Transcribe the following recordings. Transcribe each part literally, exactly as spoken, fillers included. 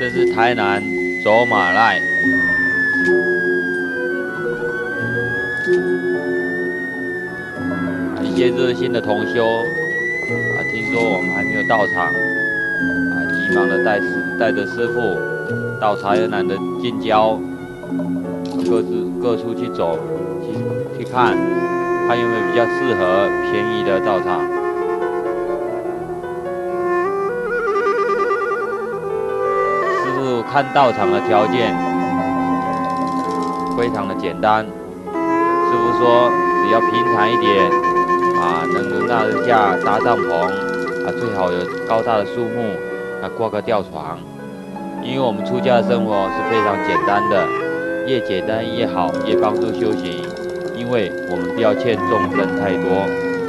这是台南走马赖，一些热心的同修啊，听说我们还没有到场，啊，急忙的带师带着师傅到茶园南的近郊，各自各处去走，去去看，看有没有比较适合便宜的道场。师傅看道场的条件非常的简单，师傅说只要平坦一点啊，能容纳得下搭帐篷啊，最好有高大的树木，啊挂个吊床。因为我们出家的生活是非常简单的，越简单越好，越帮助修行。因为我们不要欠众生太多。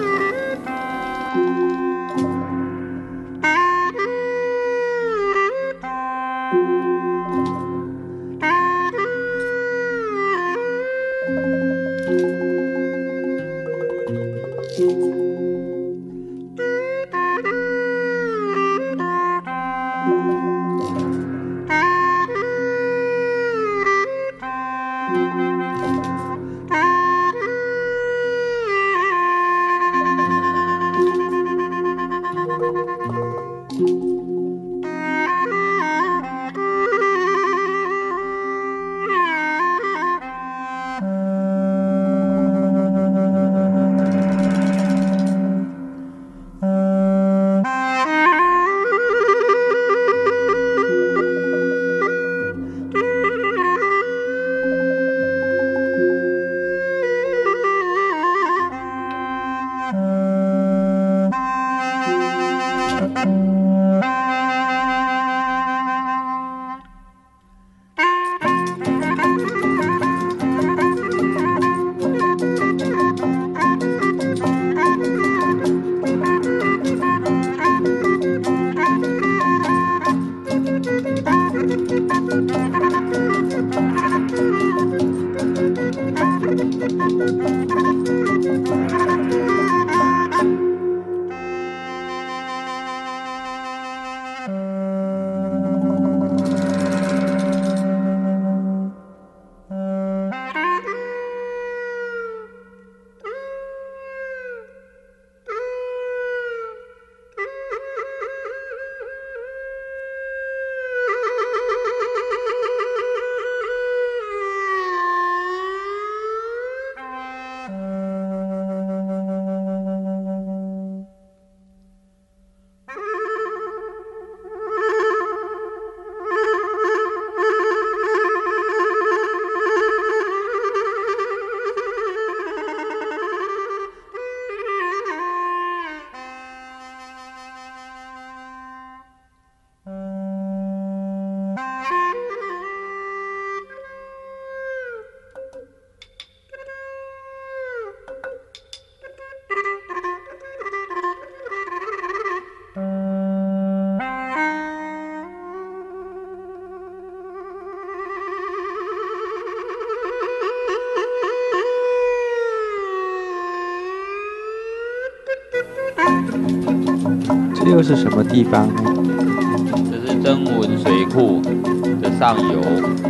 这又是什么地方呢？ 这是真文水库的上游。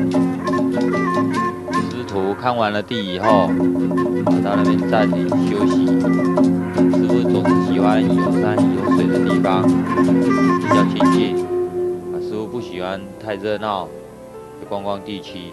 师徒看完了地以后，啊，到那边暂停休息。师傅总是喜欢有山有水的地方，比较亲近。啊，师傅不喜欢太热闹的观光地区。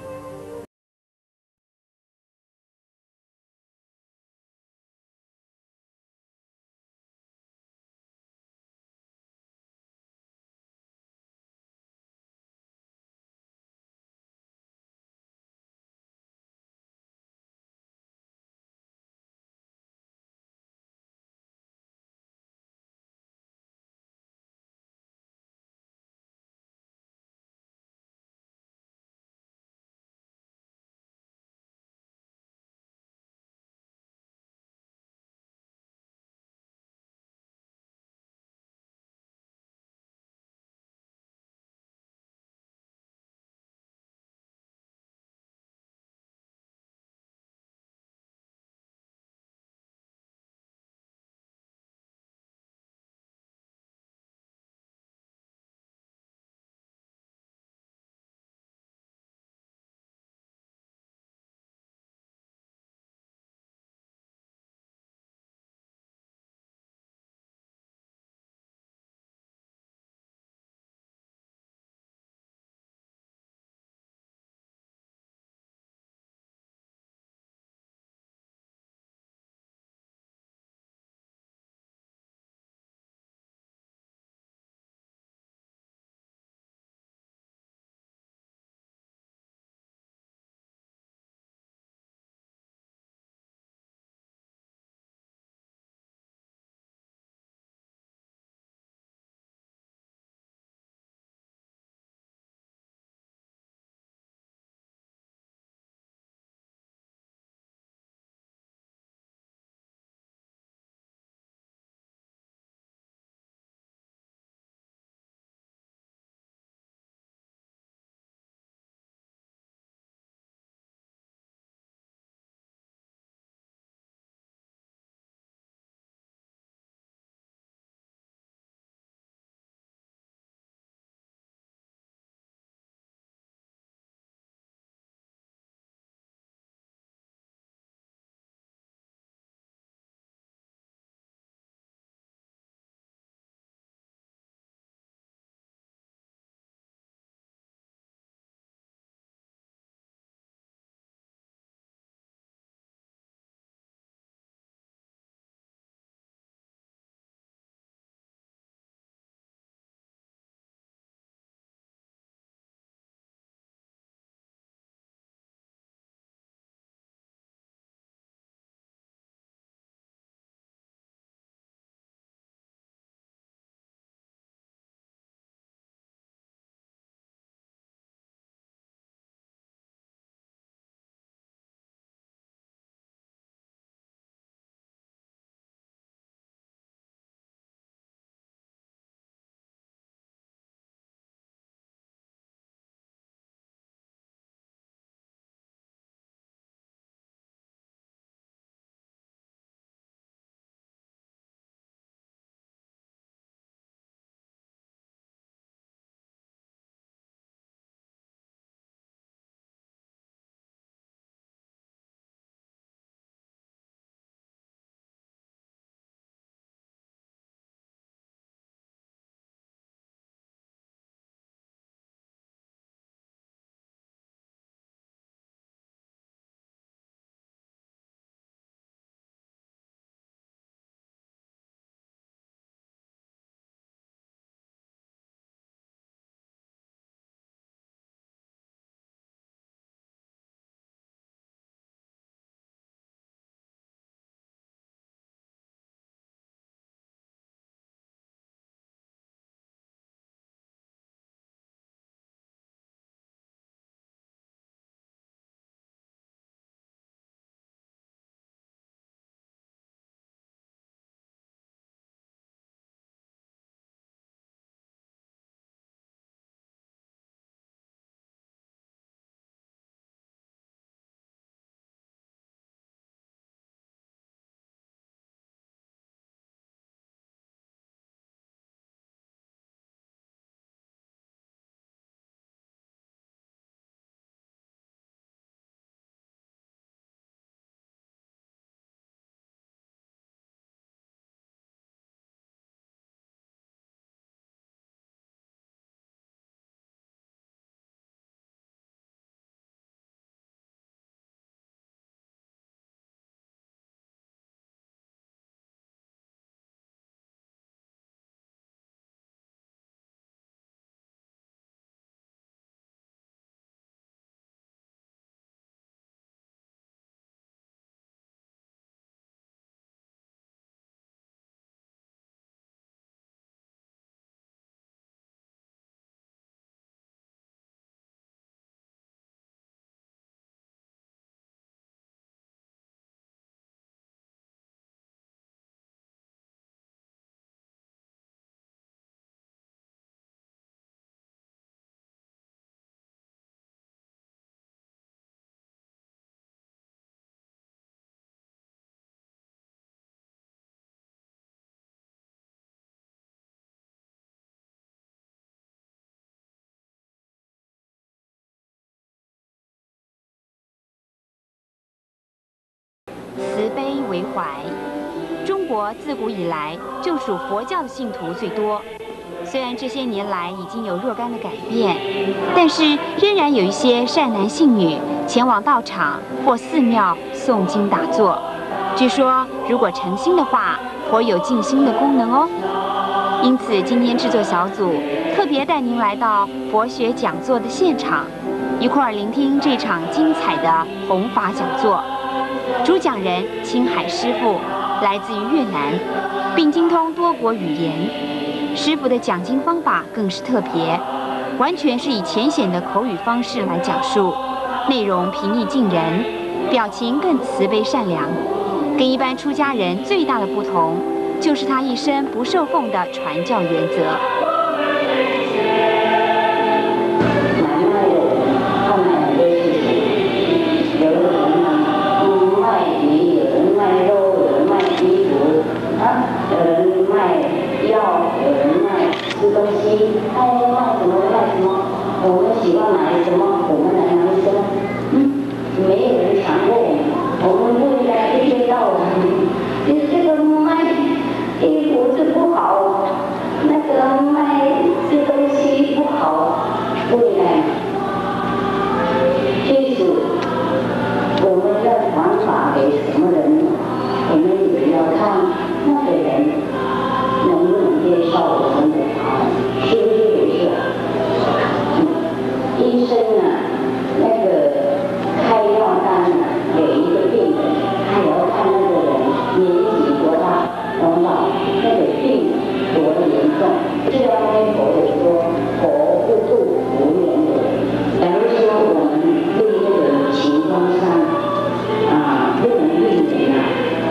为怀。中国自古以来就属佛教的信徒最多，虽然这些年来已经有若干的改变，但是仍然有一些善男信女前往道场或寺庙诵经打坐。据说，如果诚心的话，颇有静心的功能哦。因此，今天制作小组特别带您来到佛学讲座的现场，一块儿聆听这场精彩的弘法讲座。主讲人青海师父来自于越南，并精通多国语言。师父的讲经方法更是特别，完全是以浅显的口语方式来讲述，内容平易近人，表情更慈悲善良。跟一般出家人最大的不同，就是他一生不受奉的传教原则。 有人卖药，有人卖吃东西，哎，卖什么卖什么，我们喜欢买什么，我们来买什么，嗯，没有人强迫我们，我们不应该一天到晚，你这个卖衣服是不好，那个卖吃东西不好，不应该。其实我们要传法给什么人，我们也要看。那个人能不能接受我们的法，是不是有事？嗯，医生啊，那个开药单啊，给一个病人，他也要看那个人年纪多大，多老，那个病多严重。释迦牟尼佛也说，佛不度无缘的人。假如说我们对那个情况上啊，不能避免啊。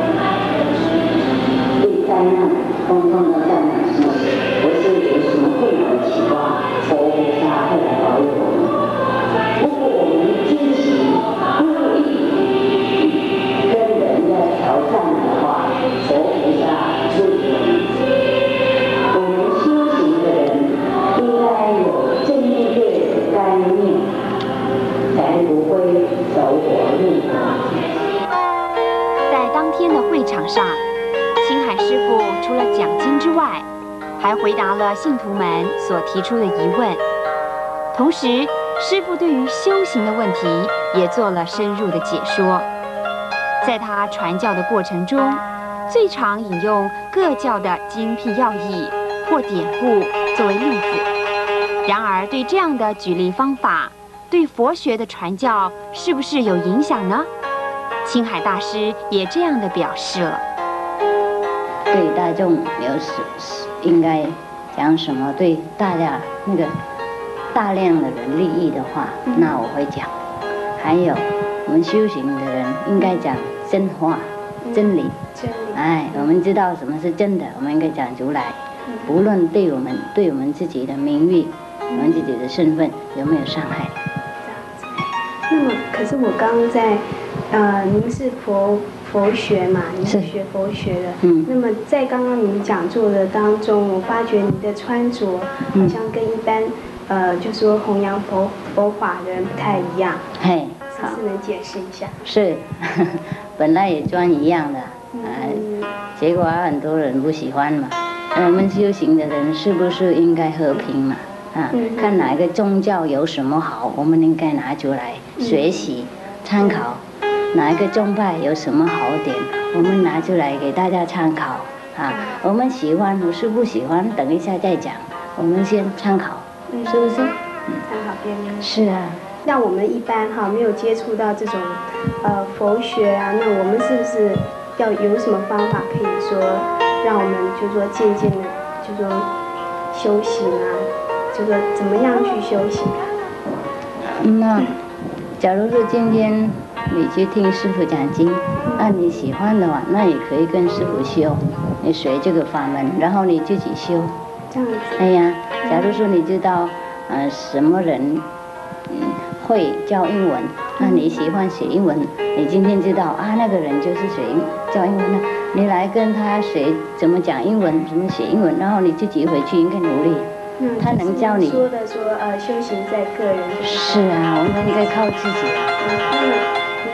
灾难，空中的灾难什么，不是有什么困难的情况，佛菩萨会来保佑我们。如果我们自己故意跟人家挑战的话，佛菩萨助我们。我们修行的人应该有正确的概念，才不会走火入魔。 在当天的会场上，青海师父除了讲经之外，还回答了信徒们所提出的疑问。同时，师父对于修行的问题也做了深入的解说。在他传教的过程中，最常引用各教的精辟要义或典故作为例子。然而，对这样的举例方法，对佛学的传教是不是有影响呢？青海大师也这样的表示了。 对大众有什应该讲什么对大家那个大量的人利益的话，嗯、那我会讲。还有我们修行的人应该讲真话、嗯、真理。真理。哎，我们知道什么是真的，我们应该讲出来。嗯、不论对我们对我们自己的名誉、嗯、我们自己的身份有没有伤害。 这样子。那么，可是我刚刚在呃，您是佛。佛学嘛，你是学佛学的。嗯。那么在刚刚您讲座的当中，我发觉你的穿着好像跟一般、嗯、呃，就说弘扬佛佛法的人不太一样。嘿，是不是能解释一下？ 是，呵呵本来也穿一样的，嗯、呃，结果很多人不喜欢嘛。我们修行的人是不是应该和平嘛？啊，嗯、看哪一个宗教有什么好，我们应该拿出来学习、嗯、参考。哪一个宗派有什么好点，我们拿出来给大家参考啊！我们喜欢，我是不喜欢，等一下再讲。我们先参考，嗯、是不是？ 嗯，参考别人。 是啊。 那我们一般哈没有接触到这种呃佛学啊，那我们是不是要有什么方法可以说让我们就说渐渐的就说修行啊，就说怎么样去修行啊？ 那假如说今天你去听师父讲经，那你喜欢的话，那也可以跟师父修，你学这个法门，然后你自己修。 这样子。 哎呀，假如说你知道，呃，什么人，嗯，会教英文，那你喜欢写英文，你今天知道啊，那个人就是学教英文的，你来跟他学怎么讲英文，怎么写英文，然后你自己回去应该努力。 嗯， 他能教你。 说的说呃，修行在个人。 是啊，我们应该靠自己。 嗯，那么您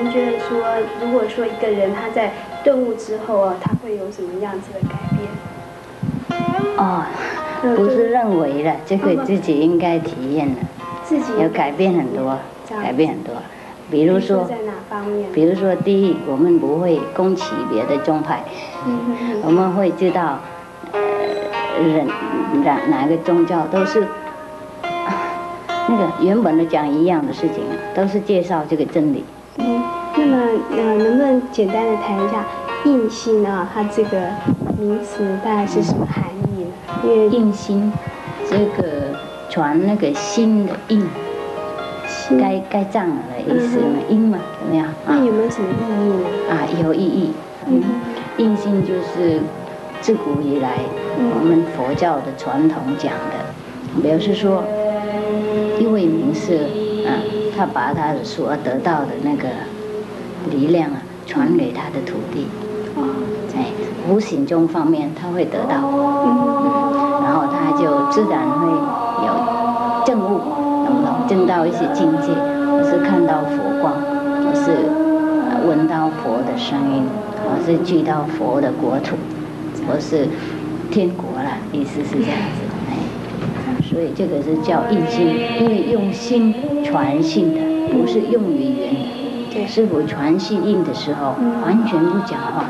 您觉得说，如果说一个人他在顿悟之后啊，他会有什么样子的改变？ 哦，不是认为了，这个自己应该体验了， 自己有改变很多，改变很多。比如说， 在哪方面？ 比如说，第一，我们不会攻击别的宗派， 嗯我们会知道，呃，人哪哪个宗教都是。那个原本的讲一样的事情，都是介绍这个真理。 嗯，那么呃，能不能简单的谈一下印心啊？它这个名词大概是什么含义呢？因为印心，这个传那个心的印，该该葬了的意思嘛，印嘛，怎么样？ 那有没有什么意义呢？ 啊，有意义。嗯，印心就是自古以来我们佛教的传统讲的，表示说。一位名士啊，他把他的所得到的那个力量啊，传给他的徒弟。哎，无形中方面他会得到，嗯，然后他就自然会有证悟，懂不懂？证到一些境界，或是看到佛光，或是闻到佛的声音，或是去到佛的国土，或是天国啦，意思是这样子。所以这个是叫印心，因为用心传信的，不是用语言的。对，师父传信印的时候，完全不讲话。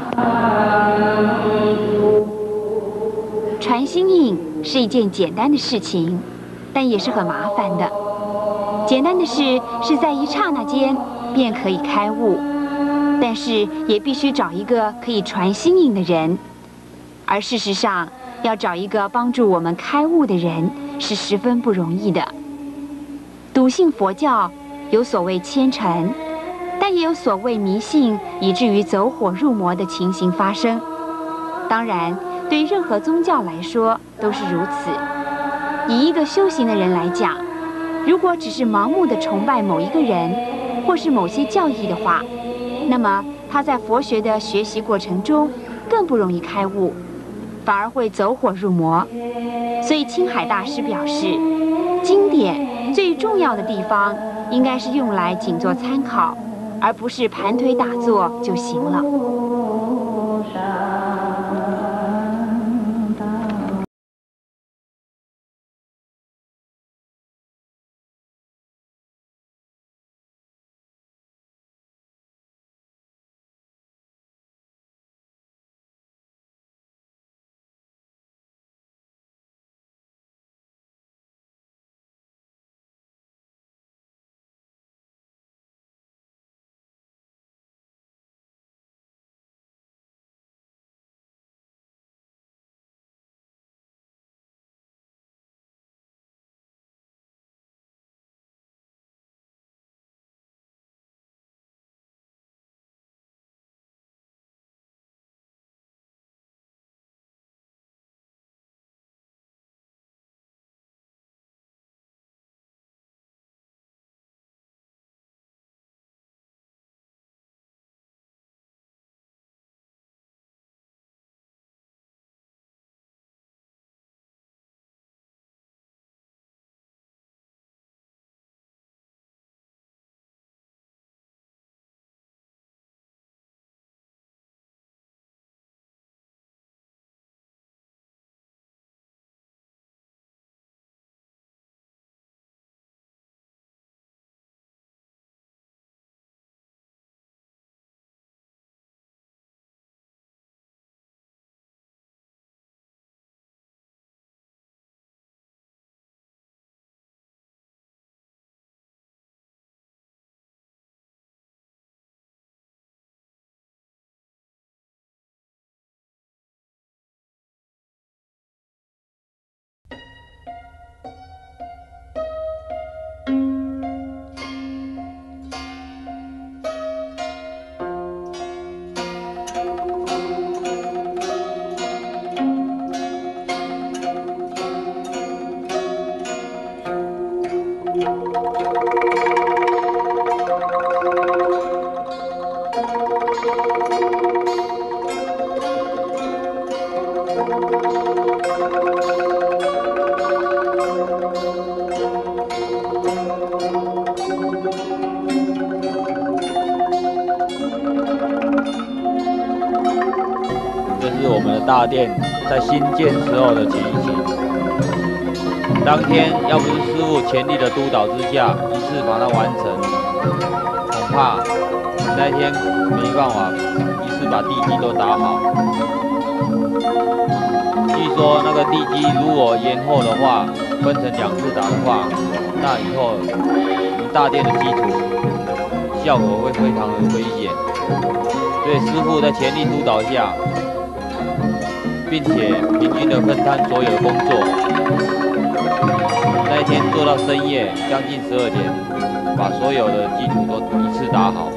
传心印是一件简单的事情，但也是很麻烦的。简单的事是在一刹那间便可以开悟，但是也必须找一个可以传心印的人，而事实上，要找一个帮助我们开悟的人是十分不容易的。笃信佛教有所谓虔诚，但也有所谓迷信，以至于走火入魔的情形发生。当然，对任何宗教来说都是如此。以一个修行的人来讲，如果只是盲目的崇拜某一个人或是某些教义的话，那么他在佛学的学习过程中更不容易开悟，反而会走火入魔。所以青海大师表示，经典最重要的地方应该是用来仅做参考，而不是盘腿打坐就行了。 这是我们的大殿在新建时候的情形。当天要不是师父全力的督导之下，一次把它完成，恐怕那天没办法一次把地基都打好。据说那个地基如果延后的话，分成两次打的话，那以后我们大殿的基础效果会非常的危险。所以师父在全力督导下，并且平均的分摊所有的工作。那一天做到深夜，将近十二点，把所有的基础都一次打好。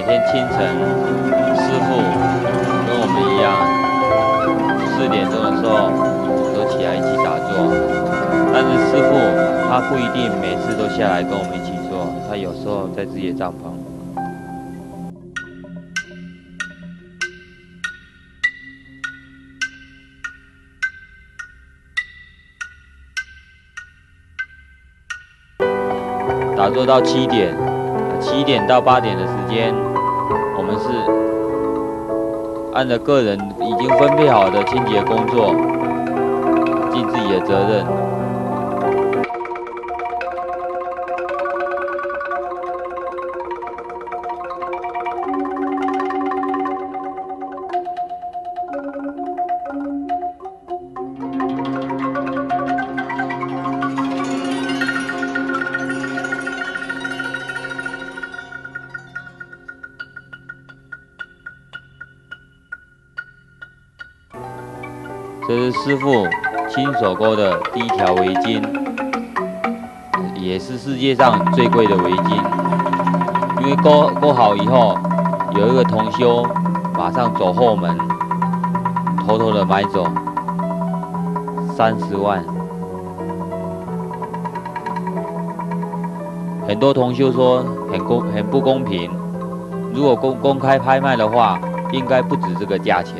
天清晨，师傅跟我们一样，四点钟的时候都起来一起打坐。但是师傅他不一定每次都下来跟我们一起做，他有时候在自己的帐篷。打坐到七点，七点到八点的时间，我们是按照个人已经分配好的清洁工作，尽自己的责任。这是师傅亲手钩的第一条围巾，也是世界上最贵的围巾。因为钩钩好以后，有一个同修马上走后门，偷偷的买走三十万。很多同修说很公很不公平，如果公公开拍卖的话，应该不止这个价钱。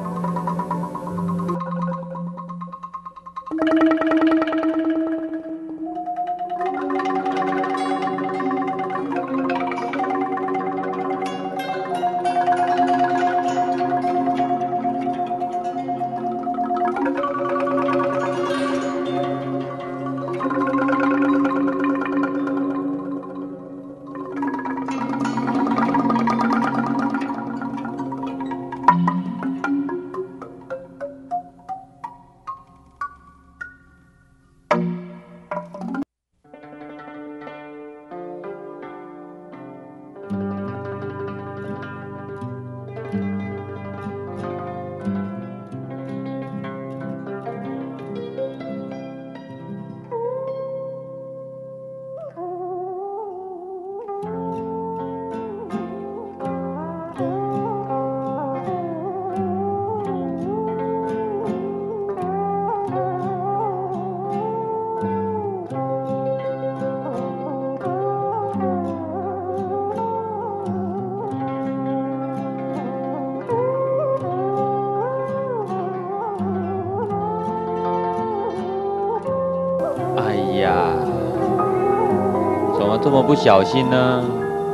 哎呀，怎么这么不小心呢？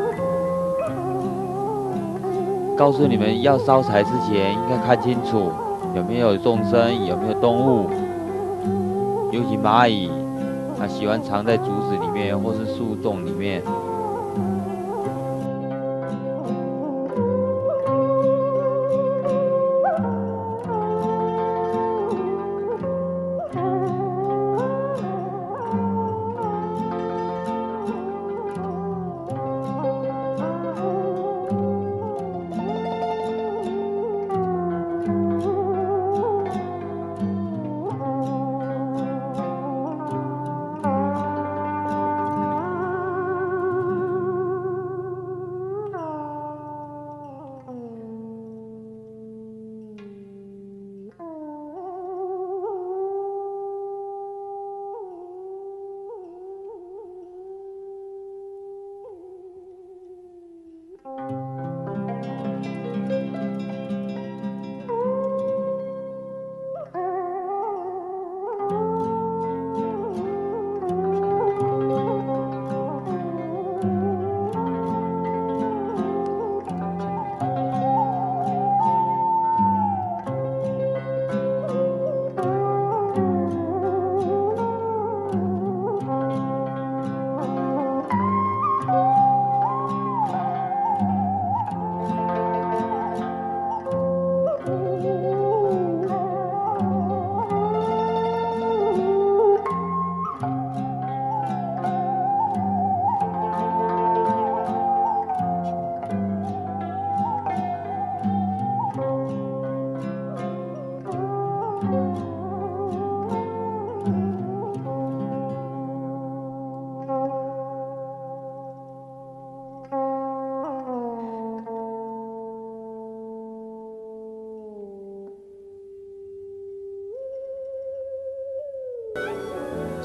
告诉你们，要烧柴之前应该看清楚有没有众生，有没有动物，尤其蚂蚁，它喜欢藏在竹子里面或是树洞里面。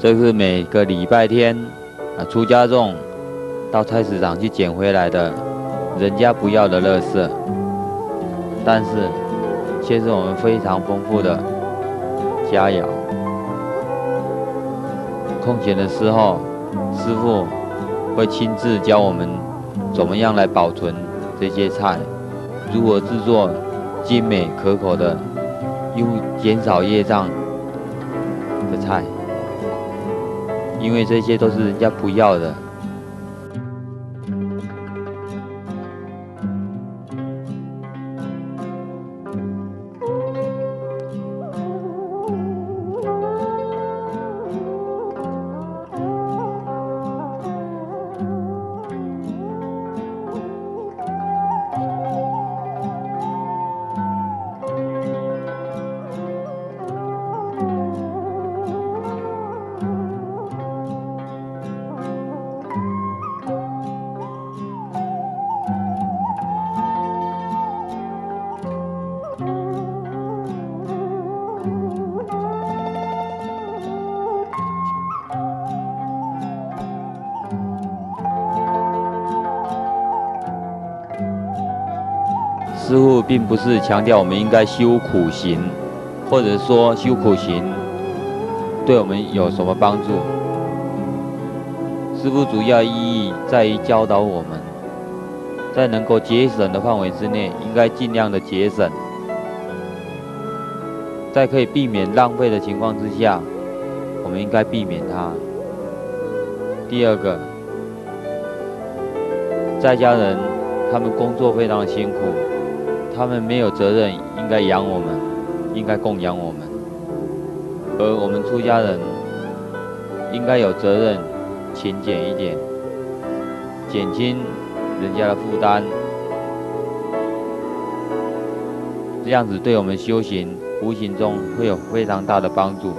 这是每个礼拜天啊出家众到菜市场去捡回来的人家不要的垃圾，但是却是我们非常丰富的佳肴。空闲的时候，师父会亲自教我们怎么样来保存这些菜，如何制作精美可口的又减少业障的菜，因为这些都是人家不要的。师父并不是强调我们应该修苦行，或者说修苦行对我们有什么帮助。师父主要意义在于教导我们，在能够节省的范围之内，应该尽量的节省，在可以避免浪费的情况之下，我们应该避免它。第二个，在家人他们工作非常的辛苦，他们没有责任应该养我们，应该供养我们，而我们出家人应该有责任勤俭一点，减轻人家的负担，这样子对我们修行无形中会有非常大的帮助。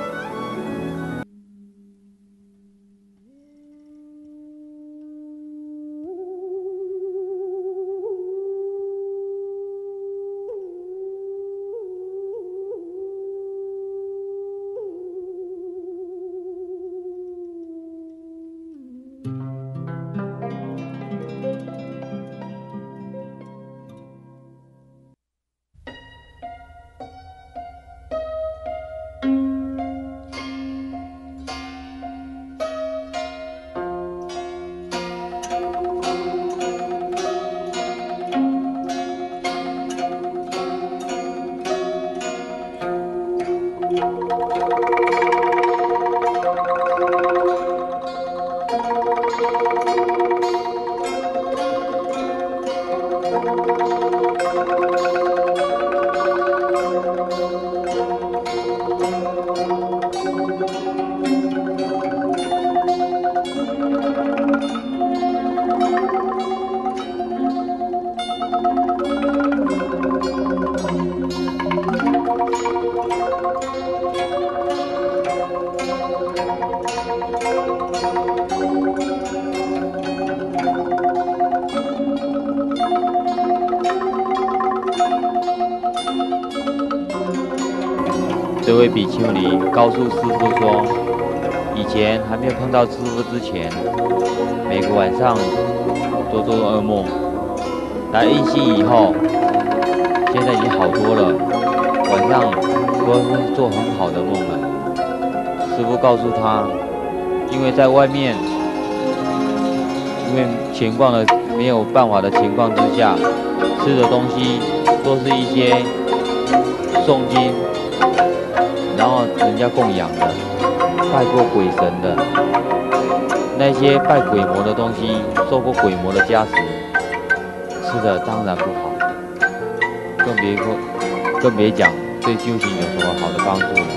这位比丘尼告诉师父说，以前还没有碰到师父之前，每个晚上都做噩梦，来印心以后，现在已经好多了，晚上都会做很好的梦了。师父告诉他，因为在外面，因为情况的没有办法的情况之下，吃的东西都是一些诵经，然后人家供养的，拜过鬼神的，那些拜鬼魔的东西，受过鬼魔的加持，吃的当然不好，更别说，更别讲对修行有什么好的帮助了。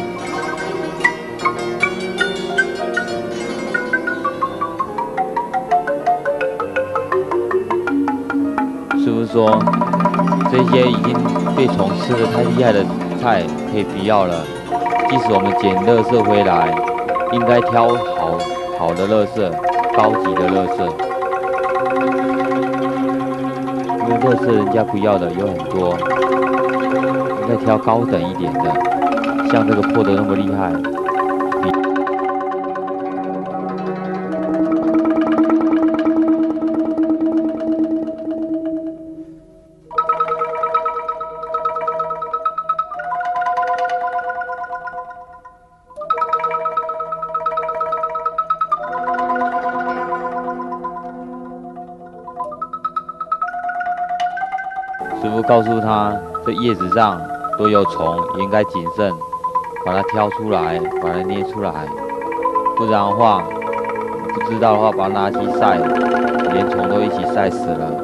师父说，这些已经被虫吃的太厉害的菜可以不要了。即使我们捡垃圾回来，应该挑好好的垃圾，高级的垃圾，因为垃圾人家不要的有很多，应该挑高等一点的，像这个破的那么厉害， 父告诉他，这叶子上都有虫，应该谨慎，把它挑出来，把它捏出来，不然的话，不知道的话，把它拿去晒，连虫都一起晒死了。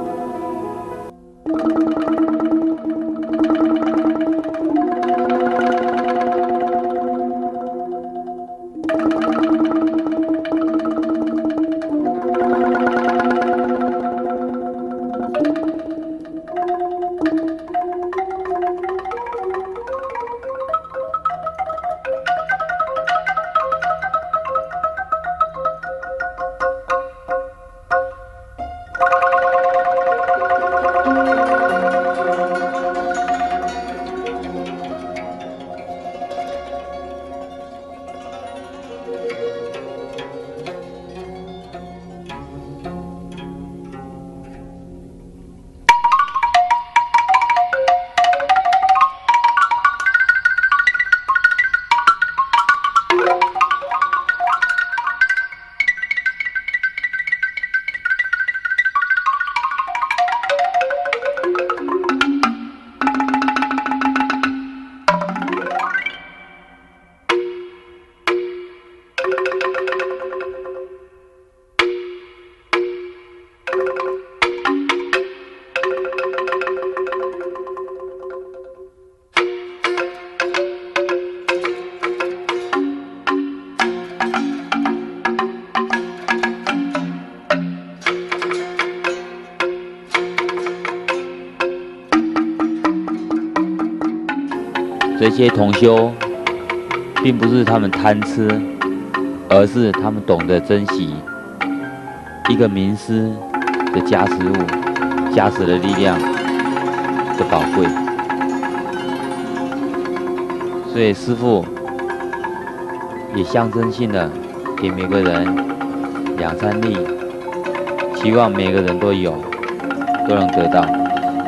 这些同修，并不是他们贪吃，而是他们懂得珍惜一个名师的加持物、加持的力量的宝贵。所以师父也象征性的给每个人两三粒，希望每个人都有，都能得到。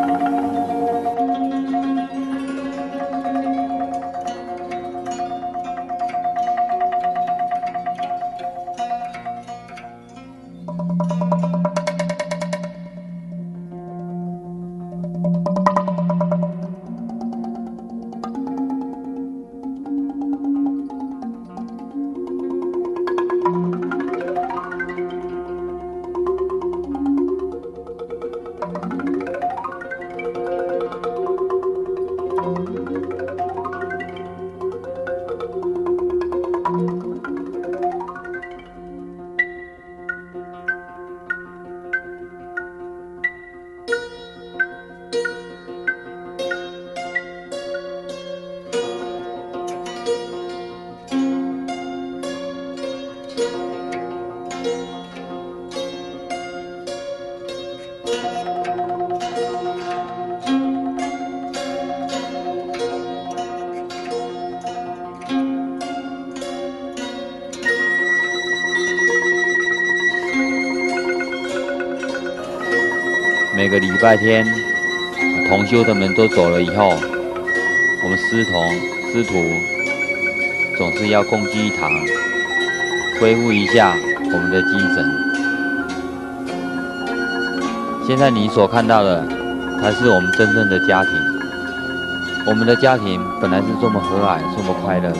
每个礼拜天，同修的们都走了以后，我们师同师徒总是要共聚一堂，恢复一下我们的精神。现在你所看到的，才是我们真正的家庭。我们的家庭本来是这么和蔼，这么快乐的。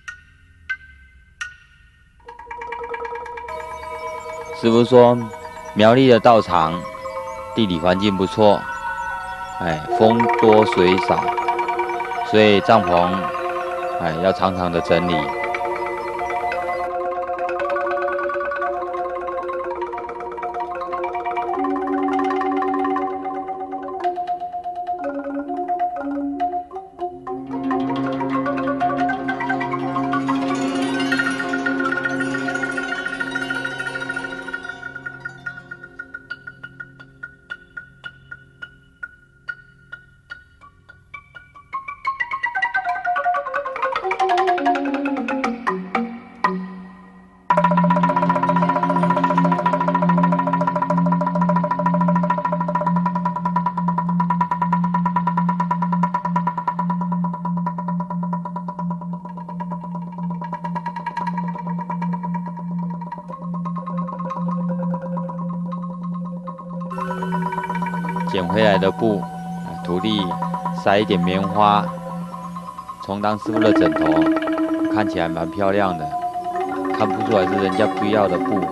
师父说， 苗栗的道场地理环境不错，哎，风多水少，所以帐篷哎要常常的整理。捡回来的布，土地塞一点棉花，充当师傅的枕头，看起来蛮漂亮的，看不出来是人家不要的布。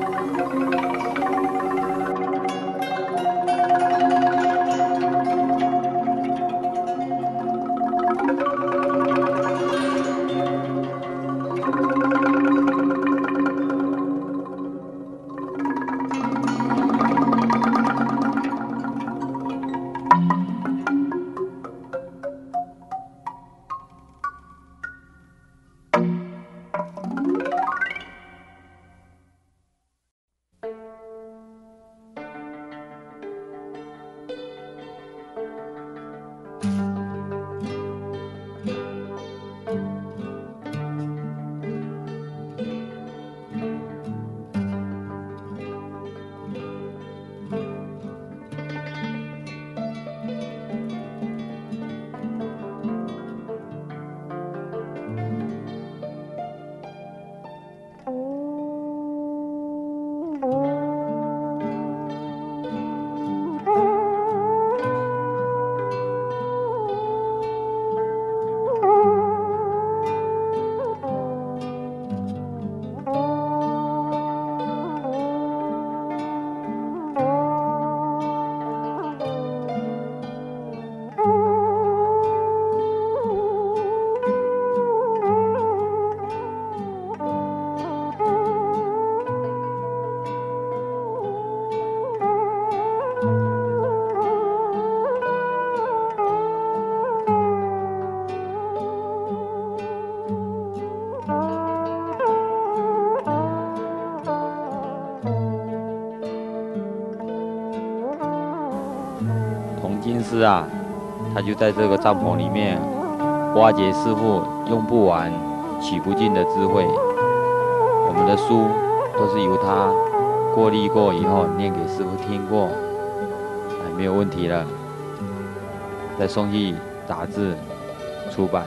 金师啊，他就在这个帐篷里面挖掘师傅用不完、取不尽的智慧。我们的书都是由他过滤过以后念给师傅听过，哎，没有问题了，再送去打字出版。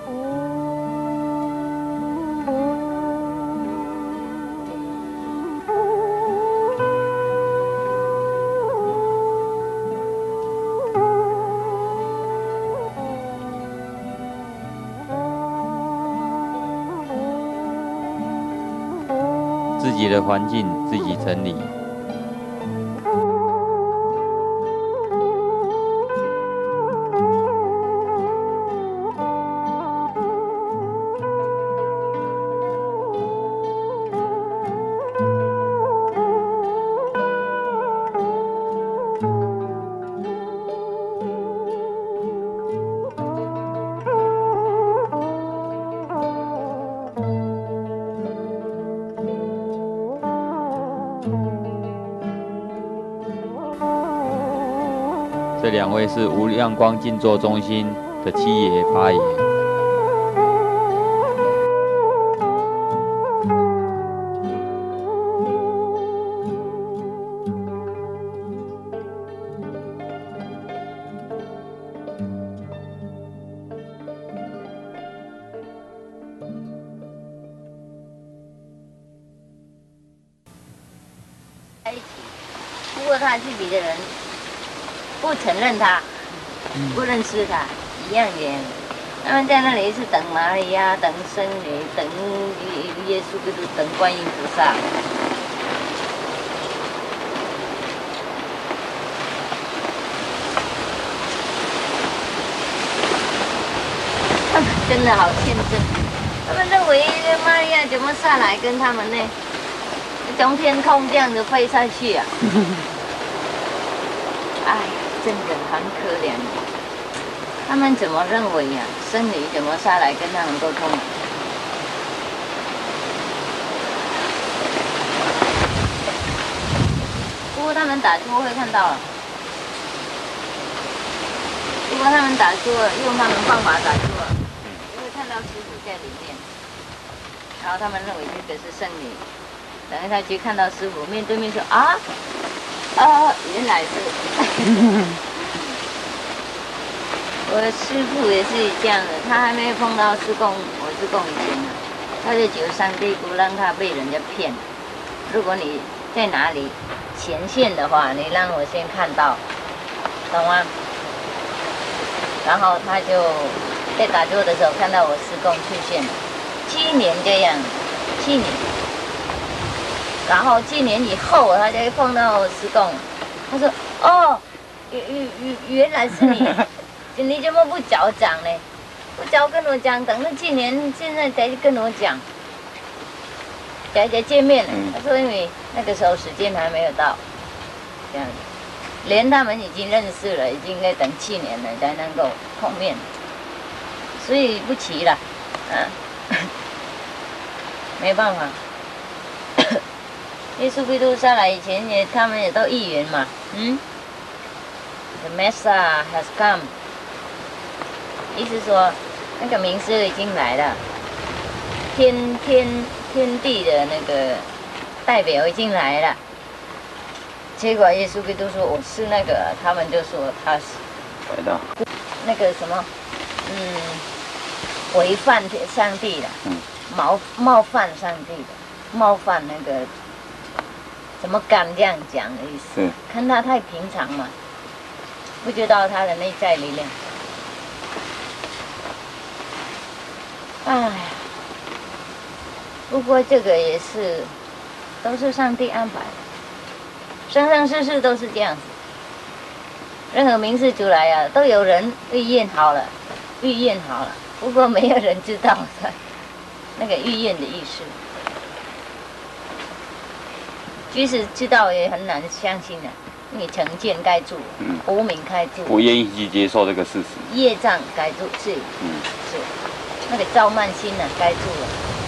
自己的环境自己整理。这两位是无量光静坐中心的七爷八爷。 在一起，不过他自己的人不承认他，不认识他，一样的。他们在那里是等玛利亚，等僧侣，等耶稣基督，等观音菩萨。 真的好天真。他们认为玛利亚怎么下来跟他们呢？从天空这样子飞下去啊！哎，真的很可怜。他们怎么认为呀、啊？僧侣怎么下来跟他们沟通啊？不过他们打坐会看到了。如果他们打坐，用他们方法打坐，就会看到师傅在里面。然后他们认为这个是圣女，等一下去看到师傅面对面说啊啊，原来是。我的师傅也是这样的，他还没有碰到师公，我师公以前呢，他就求上帝不让他被人家骗。如果你在哪里前线的话，你让我先看到，懂吗？然后他就在打坐的时候看到我师公出现了，七年这样，七年。然后七年以后，他就碰到我师公，他说：“哦，原原原来是你，你怎么不早讲呢？不早跟我讲，等到七年现在才跟我讲，才才见面呢。”他说：“因为那个时候时间还没有到，这样子。”连他们已经认识了，已经在等七年了才能够碰面，所以不齐了，啊，没办法。耶稣基督下来以前也，他们也都预言嘛，嗯 ，The Messiah has come， 意思说那个名师已经来了，天天天地的那个代表已经来了。结果耶稣基督说我是那个，他们就说他是来的那个什么，嗯，违犯上帝的， 嗯， 冒冒犯上帝的，冒犯那个，怎么敢这样讲的意思？看他太平常嘛，不知道他的内在力量。哎，不过这个也是，都是上帝安排的。生生世世都是这样子，任何名字出来呀、啊，都有人预验好了，预验好了，不过没有人知道的那个预验的意思。即使知道也很难相信的、啊，因为成见盖住，嗯，无明盖住， 不愿意去接受这个事实， 业障盖住，是，嗯，是，那个傲慢心呢、啊、盖住了，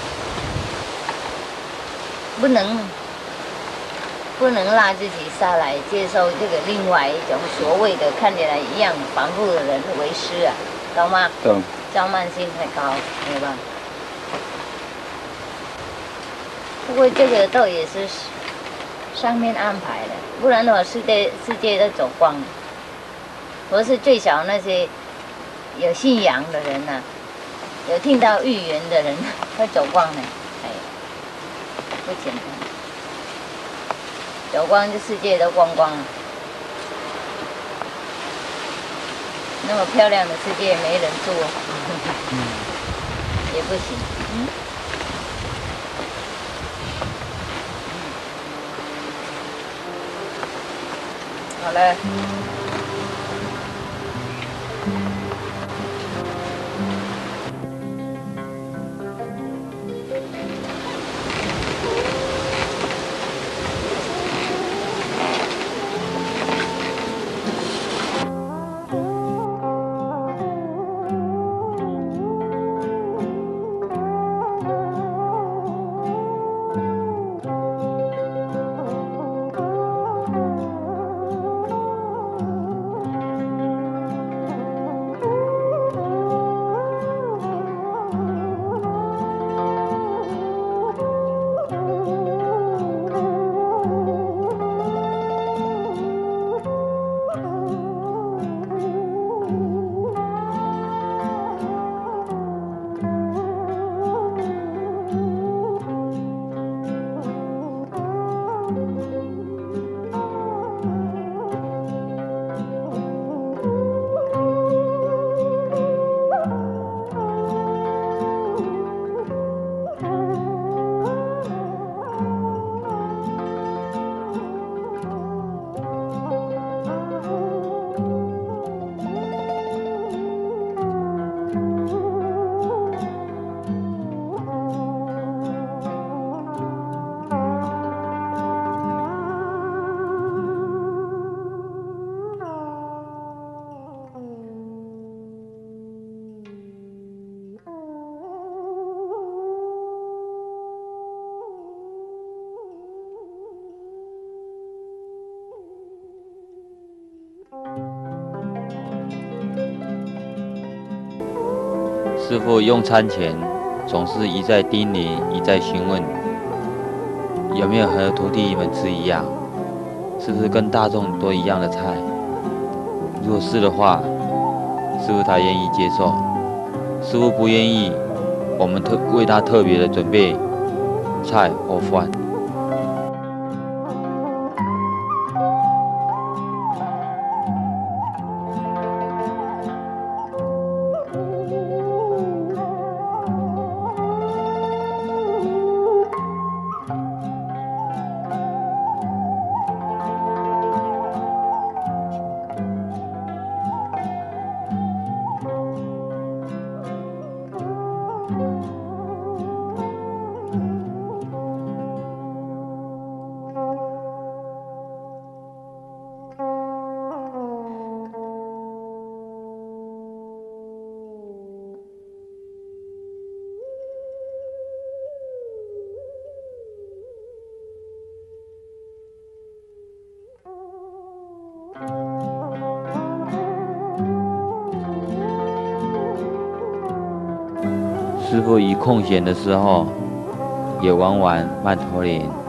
不能。不能让自己下来接受这个另外一种所谓的看起来一样凡夫的人为师啊，懂吗？ 懂。 傲慢心太高，明白吧？不过这个倒也是上面安排的，不然的话世界世界都走光了。或是最少那些有信仰的人呐、啊，有听到预言的人会走光呢，哎，不简单。走光，这世界都光光了。那么漂亮的世界没人住，也不行。嗯。好了。 师父用餐前总是一再叮咛，一再询问，有没有和徒弟们吃一样，是不是跟大众都一样的菜？如果是的话，师父才愿意接受。师父不愿意，我们特为他特别的准备菜或饭。师父以空闲的时候，也玩玩曼陀林。